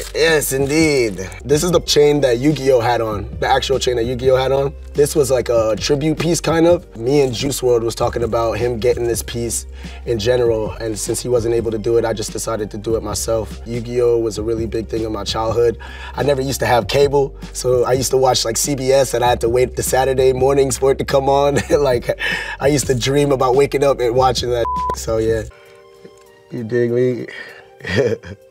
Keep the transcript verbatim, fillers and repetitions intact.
Yes, indeed. This is the chain that Yu-Gi-Oh had on, the actual chain that Yu-Gi-Oh had on. This was like a tribute piece, kind of. Me and Juice world was talking about him getting this piece in general, and since he wasn't able to do it, I just decided to do it myself. Yu-Gi-Oh was a really big thing in my childhood. I never used to have cable, so I used to watch like C B S, and I had to wait the Saturday mornings for it to come on. Like, I used to dream about waking up and watching that. So yeah, you dig me?